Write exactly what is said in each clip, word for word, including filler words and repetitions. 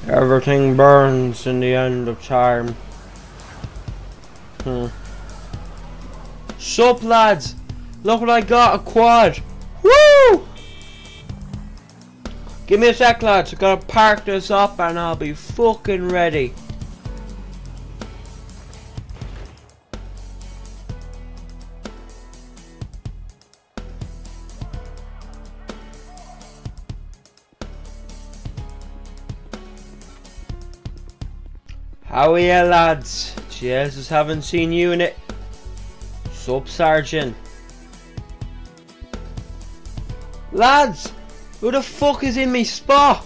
Everything burns in the end of time. Hmm. Sup lads? Look what I got, a quad. Woo! Give me a sec lads, I gotta park this up and I'll be fucking ready. How are you lads? Jesus, haven't seen you in it. Sup Sergeant? Lads! Who the fuck is in me spot?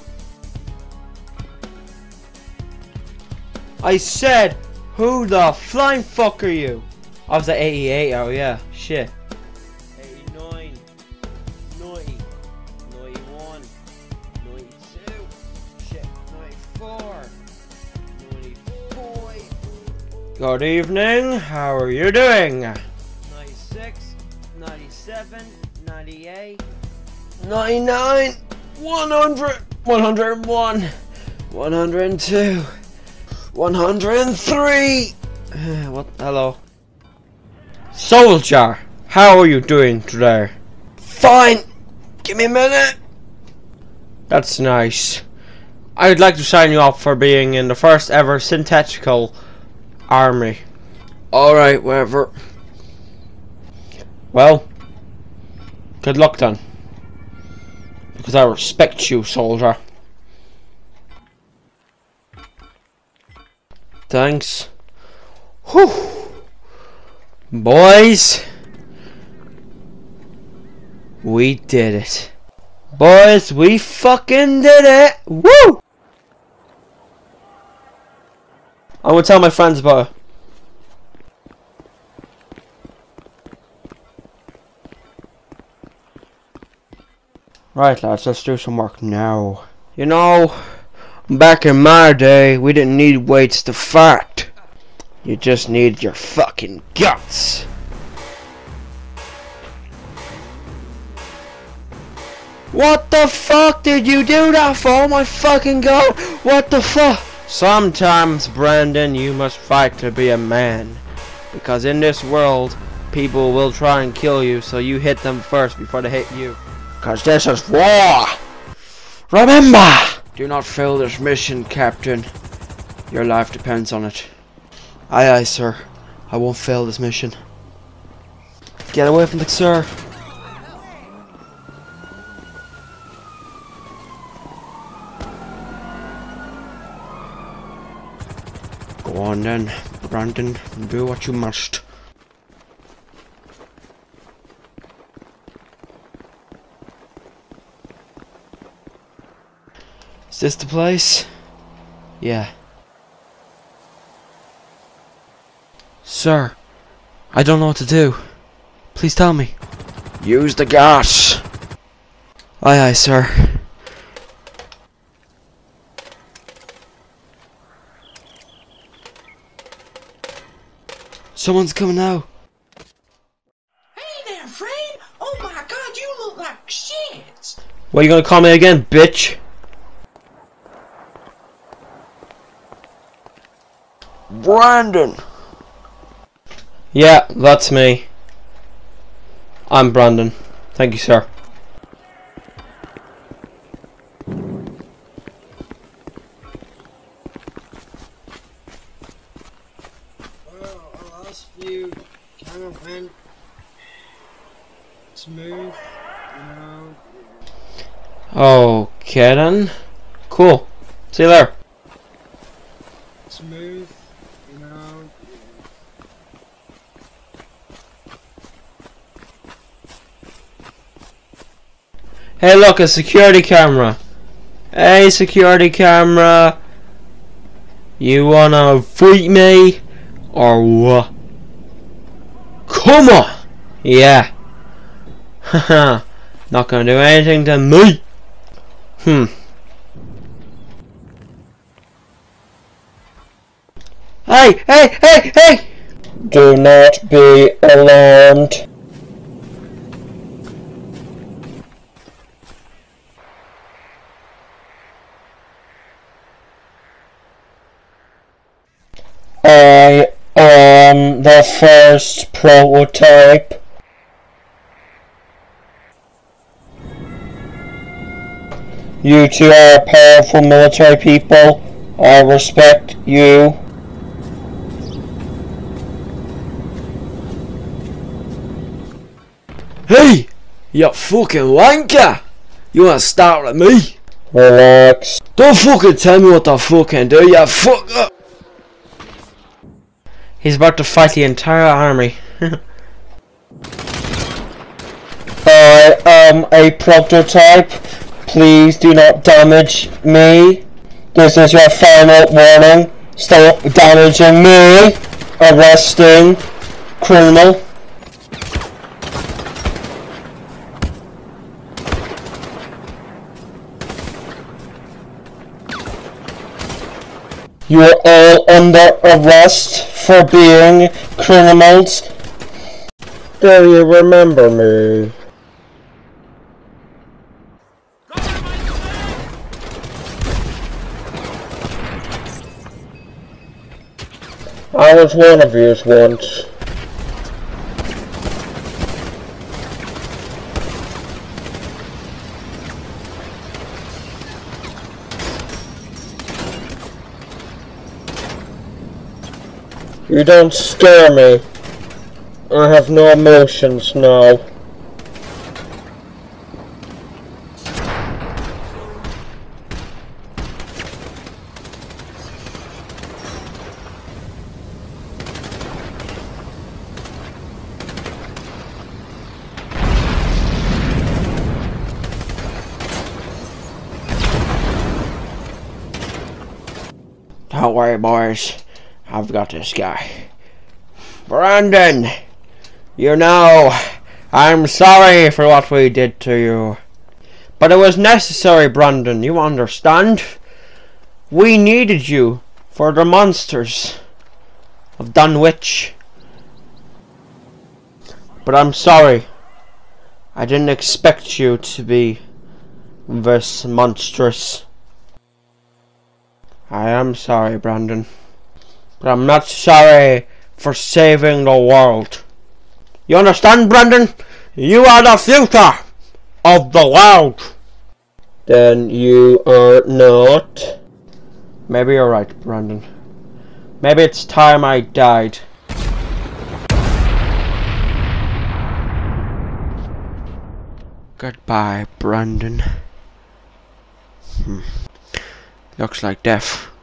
I said, who the flying fuck are you? I was at eighty-eight, oh yeah, shit. eighty-nine, ninety, ninety-one, ninety-two, shit, ninety-four, ninety-five. Good evening, how are you doing? ninety-six, ninety-seven, ninety-eight, ninety-nine, one hundred, one hundred one, one hundred two, one hundred three. What? Hello. Soldier, how are you doing today? Fine. Give me a minute. That's nice. I'd like to sign you up for being in the first ever synthetical army. Alright, whatever. Well, good luck then. Because I respect you, soldier. Thanks. Whew. Boys, we did it. Boys, we fucking did it. Woo! I'm gonna tell my friends about it. Right lads, let's do some work now. You know, back in my day, we didn't need weights to fart. You just need your fucking guts. What the fuck did you do that for? Oh my fucking god! What the fuck? Sometimes, Brandon, you must fight to be a man. Because in this world, people will try and kill you, so you hit them first before they hit you. Because this is war! Remember! Do not fail this mission, Captain. Your life depends on it. Aye aye, sir. I won't fail this mission. Get away from it, sir. Go on then, Brandon. Do what you must. Is this the place? Yeah. Sir, I don't know what to do. Please tell me. Use the gas. Aye aye, sir. Someone's coming now. Hey there, friend. Oh my god, you look like shit. What, are you gonna call me again, bitch? Brandon. Yeah, that's me. I'm Brandon. Thank you, sir. Well, I'll ask you, kind of went smooth, you know. Okay then. Cool. See you there. Smooth, you know. Hey look, a security camera. Hey security camera. You wanna fight me? Or what? Come on! Yeah. Haha. Not gonna do anything to me. Hmm. Hey, hey, hey, hey! Do not be alarmed. I am the first prototype. You two are powerful military people. I respect you. Hey! You fucking wanker! You wanna start with me? Relax. Don't fucking tell me what to fucking do, you fuck up! He's about to fight the entire army. I am a prototype. Please do not damage me. This is your final warning. Stop damaging me. Arresting criminal. You are all under arrest for being criminals. Do you remember me? I was one of yous once. You don't scare me. I have no emotions now. Don't worry, boys. I've got this guy. Brandon! You know, I'm sorry for what we did to you. But it was necessary, Brandon, you understand? We needed you for the monsters of Dunwich. But I'm sorry. I didn't expect you to be this monstrous. I am sorry, Brandon. But I'm not sorry for saving the world. You understand, Brandon? You are the future of the world. Then you are not. Maybe you're right, Brandon. Maybe it's time I died. Goodbye, Brandon. Hmm. Looks like death.